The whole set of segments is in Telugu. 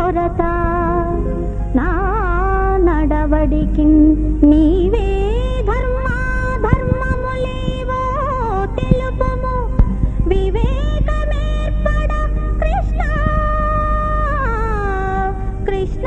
కొరత నా నడవడికి నీవే ధర్మములేవో తెలుపము వివేకమేర్పడ కృష్ణ కృష్ణ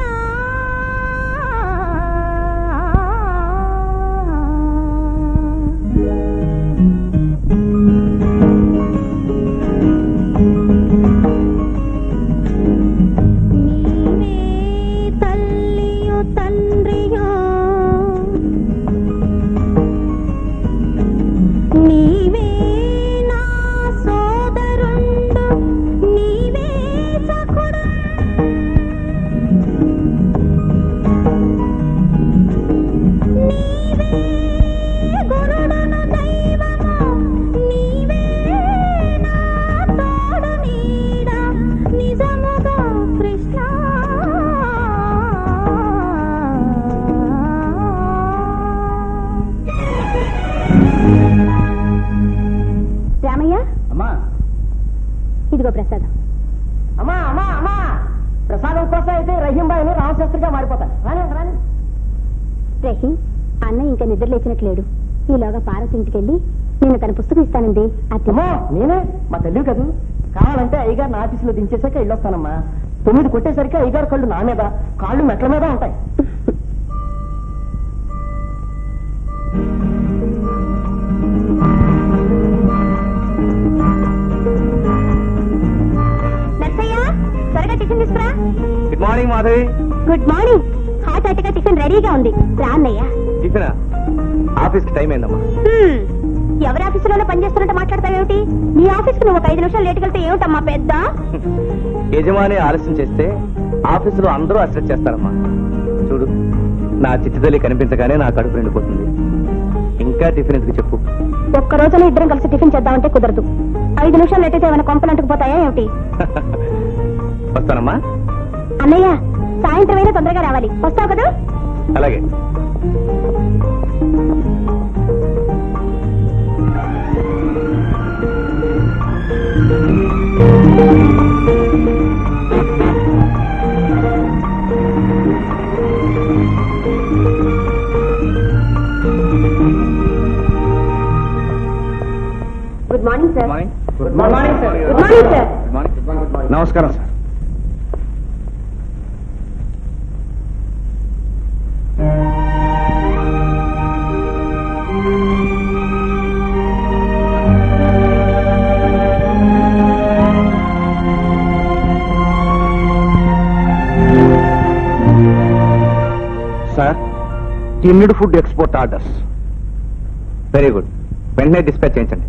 ఇదిగో ప్రసాదం. అమ్మా అమ్మా అమ్మా ప్రసాదం కోసం అయితే రహీం బాయ్ని రామశాస్త్రిగా మారిపోతాను. రహీం అన్న ఇంకా నిద్ర లేచినట్లేడు. ఈలోగా పారస్ ఇంటికెళ్ళి నేను తన పుస్తకం ఇస్తానండి. అమ్మా నేనే మా తల్లి కదా. కావాలంటే అయ్యగారు నా ఆఫీసులో దించేసాక వెళ్ళొస్తానమ్మా. 9 కొట్టేసరికి అయ్యగారు కళ్ళు నా మీద కాళ్ళు మెట్ల మీద ఉంటాయి. Good morning Madhavi. Good morning. Hot హాట్గా టిఫిన్ రెడీగా ఉంది. రాన్నయ్య. టిఫినా? ఆఫీస్ కి టైం అయిందమ్మా. ఎవరి ఆఫీసులోనే పనిచేస్తున్నట్టు మాట్లాడతావేమిటి? నీ ఆఫీస్ కి నువ్వు 5 నిమిషాలు లేటుకి వెళ్తే ఏమిటమ్మా పెద్ద? యజమాని ఆలస్యం చేస్తే ఆఫీసులో అందరూ అసెస్ చేస్తారమ్మా. చూడు, నా చిట్టుతల్లి కనిపించగానే నా కడుపు నిండిపోతుంది. ఇంకా టిఫిన్ ఎందుకు చెప్పు. ఒక్క రోజులో ఇద్దరం కలిసి టిఫిన్ చేద్దామంటే కుదరదు. 5 నిమిషాలు లేట్ అయితే ఏమైనా కొంపలు అంటుకుపోతాయా ఏమిటి? వస్తానమ్మా. అన్నయ్య సాయంత్రం అయినా తొందరగా రావాలి. వస్తావు కదా? అలాగే. Good morning sir. Good morning sir. Good morning sir. నమస్కారం sir. Sir, tinned food export orders. Very good. వెంటనే డిస్పాచ్ చేయించండి.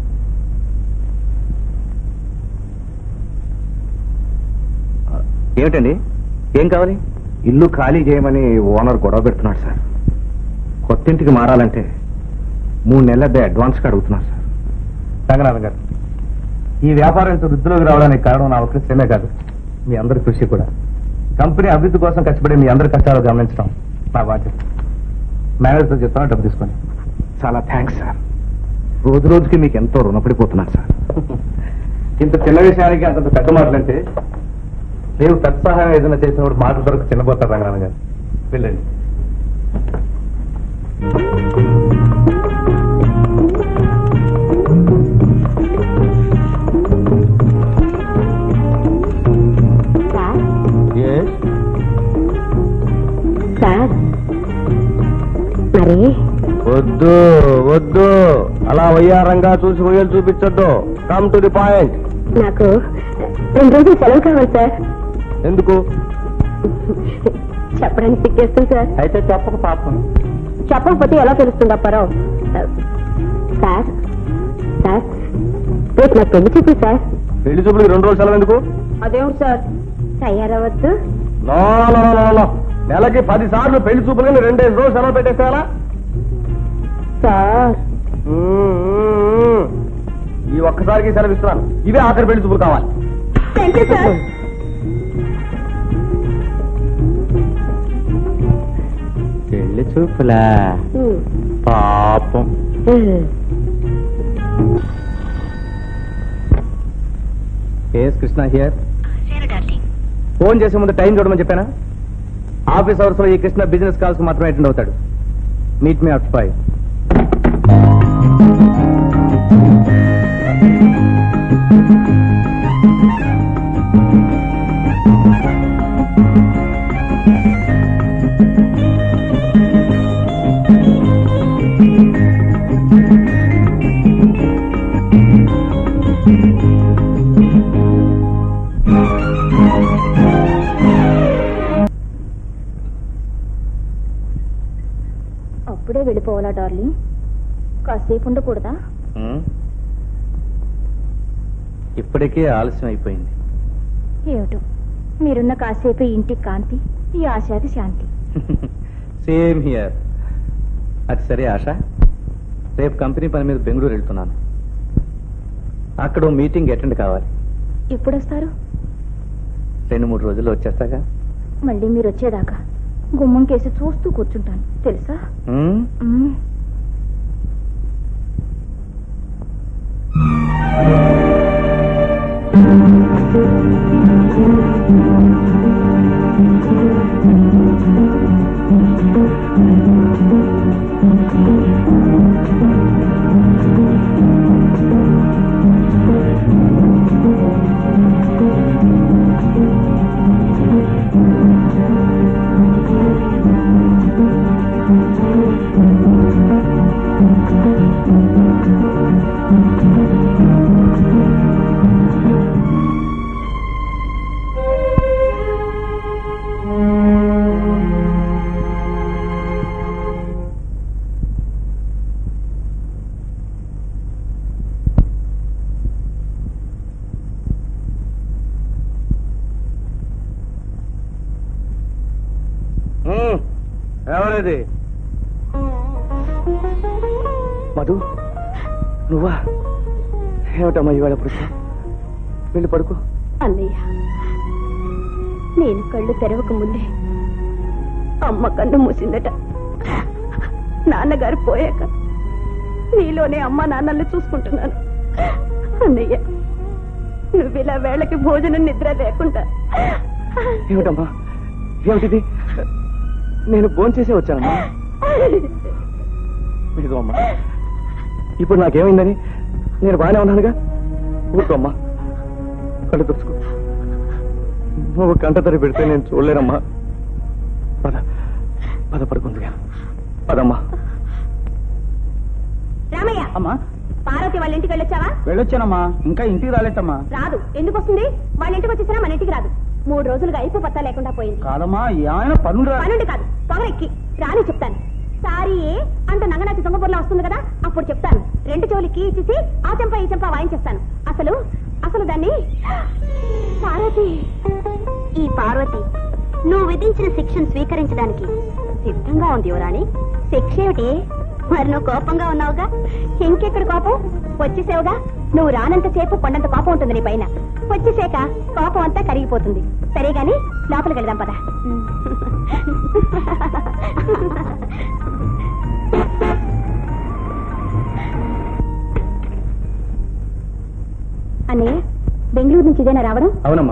ఏమిటండి, ఏం కావాలి? ఇల్లు ఖాళీ చేయమని ఓనర్ గొడవ పెడుతున్నాడు సార్. కొత్తింటికి మారాలంటే 3 నెలల అడ్వాన్స్ గా అడుగుతున్నారు సార్. రంగనాథన్ గారు, ఈ వ్యాపారం ఇంత వృద్ధిలోకి రావడానికి కారణం నా ఒక్క శ్రమే కాదు, మీ అందరి కృషి కూడా. కంపెనీ అభివృద్ధి కోసం కష్టపడి మీ అందరి కష్టాలు గమనించడం నా బాధ్యత. మేనేజర్తో చెప్తాను, డబ్బు తీసుకొని. చాలా థ్యాంక్స్ సార్. రోజు రోజుకి మీకు ఎంతో రుణపడిపోతున్నాను సార్. ఇంత చిన్న విషయానికి అంత పెద్ద మాటలంటే నేను పెద్ద సహాయం ఏదైనా చేసినప్పుడు మాటలు దొరకు చిన్నపోతారు రంగనాథన్ గారు. వెళ్ళండి. సార్ మరి వద్దు వద్దు, అలా వయ్యారంగా చూసి వయ్యలు చూపించొద్దు. Come to the point. నాకు 2 రోజులు సెలవు కావాలి సార్. ఎందుకు? చెప్పడానికి సిగ్గేస్తుంది సార్. అయితే చెప్పక పాపం. చెప్పకపోతే ఎలా తెలుస్తుంది అప్పారావు? సార్ సార్ రేపు నాకు పెళ్లి చూపి సార్. పెళ్లి చూపులకి 2 రోజులు సెలవు ఎందుకు? అదేమిటి సార్, తయారవద్దు. నెలకి 10 సార్లు పెళ్లి చూపులని 2 రోజులు సెలవు పెట్టేసేలా సార్? ఈ ఒక్కసారికి సెలవు ఇస్తున్నాను. ఇవే ఆఖరి పెళ్లి చూపులు కావాలి. Thank you sir. పెళ్లి చూపులా? పాపం. కృష్ణ హియర్. ఫోన్ చేసే ముందు టైం చూడమని చెప్పానా? ఆఫీస్ అవర్స్ లో ఈ కృష్ణ బిజినెస్ కాల్స్ మాత్రమే అటెండ్ అవుతాడు. Meet me at 5. అప్పుడే వెళ్ళిపోవాలా డార్లింగ్? కాసేపు ఉండకూడదా? ఇప్పటికే ఆలస్యం అయిపోయింది. ఏమిటో మీరున్న కాసేపు ఇంటికి కాంతి, ఈ ఆశాది శాంతి. Same here. అది సరే ఆశ, రేపు కంపెనీ పని మీద బెంగళూరు వెళ్తున్నాను. అక్కడ మీటింగ్ అటెండ్ కావాలి. ఎప్పుడొస్తారు? 2-3 రోజుల్లో వచ్చేస్తాగా. మళ్ళీ మీరు వచ్చేదాకా గుమ్మం కేసి చూస్తూ కూర్చుంటాను తెలుసా? ఎవరేది? మధు, నువ్వా? ఏమిటమ్మా ఇవాళ పురుష? వెళ్ళి పడుకో. అన్నయ్య, నేను కళ్ళు తెరవక ముందే అమ్మ కన్ను మూసిందట. నాన్నగారు పోయాక నీలోనే అమ్మ నాన్నల్ని చూసుకుంటున్నాను. అన్నయ్య, నువ్వు ఇలా వేళకి భోజనం నిద్ర లేకుండా. ఏమిటమ్మా ఏమిటిది? నేను ఫోన్ చేసే వచ్చానమ్మా. ఇదిగోమ్మా, ఇప్పుడు నాకేమైందని? నేను బాగానే ఉన్నానుగా. ఊరుకోమ్మా, కళ్ళు తుడుచుకో. నువ్వు కంటతడి పెడితే నేను చూడలేనమ్మా. పద పద, పడుకుందిగా. పదమ్మా. రామయ్య, అమ్మా పార్వతి వాళ్ళ ఇంటికి వెళ్ళొచ్చావా? వెళ్ళొచ్చానమ్మా, ఇంకా ఇంటికి రాలేటమ్మా. రాదు. ఎందుకు వస్తుంది? వాళ్ళ ఇంటికి వచ్చేసినా మన ఇంటికి రాదు. 3 రోజులుగా అయిపో పత్తా లేకుండా పోయింది. కాదమ్మా, ఆయన పనుండి కాదు, పొగరెక్కి రాని చెప్తాను. సారీ అంటూ నంగనాచి దొంగపూర్లో వస్తుంది కదా, అప్పుడు చెప్తాను. 2 చెవులకి ఇచ్చేసి ఆ చెంప ఈ చెంప వాయించేస్తాను. అసలు దాన్ని పార్వతి. ఈ పార్వతి నువ్వు విధించిన శిక్షను స్వీకరించడానికి సిద్ధంగా ఉంది యువరాణి. శిక్ష ఏమిటి? మరి నువ్వు కోపంగా ఉన్నావుగా. ఇంకెక్కడ కోపం? వచ్చేసావుగా. నువ్వు రానంతసేపు కొండంత కోపం ఉంటుంది నీ పైన. వచ్చేసాక కోపం అంతా కరిగిపోతుంది. సరే గాని లోపలికి వెళ్దాం పద. అన్నయ్య, బెంగళూరు నుంచి ఇదేనా రావడం? అవునమ్మా.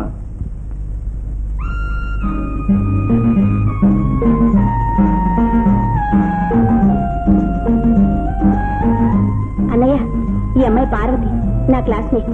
అన్నయ్య, ఈ అమ్మాయి పార్వతి, నా క్లాస్మేట్.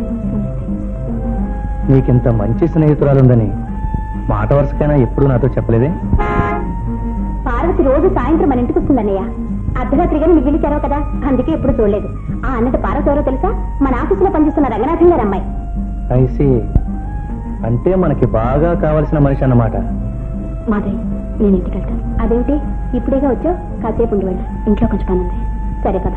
నీకింత మంచి స్నేహితురాలుందని మాట వరుసకైనా ఎప్పుడు నాతో చెప్పలేదే? పార్వతి రోజు సాయంత్రం మన ఇంటికి వస్తుందన్నయ్య. అర్ధరాత్రిగా నువ్వు ఇల్లు తెరవు కదా, అందుకే ఎప్పుడు చూడలేదు. ఆ అన్నట్టు పార్వతి ఎవరో తెలుసా? మన ఆఫీసులో పనిచేస్తున్న రంగనాథం గారి అమ్మాయి. ఐసి, అంటే మనకి బాగా కావలసిన మనిషి అన్నమాట. మాధవి, నేను ఇంటికి వెళ్తాను. అదేమిటి ఇప్పుడేగా వచ్చావు? కాసేపు ఉండి వెళ్ళి, ఇంట్లో కొంచెం పని ఉంది. సరే కదా.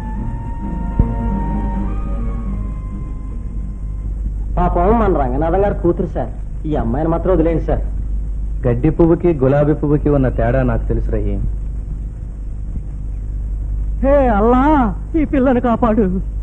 పాపం మన రంగనాథం గారు కూతురు సార్. ఈ అమ్మాయిని మాత్రం వదిలేండి సార్. గడ్డి పువ్వుకి గులాబీ పువ్వుకి ఉన్న తేడా నాకు తెలుసు రహీం. హే అల్లా, ఈ పిల్లని కాపాడు.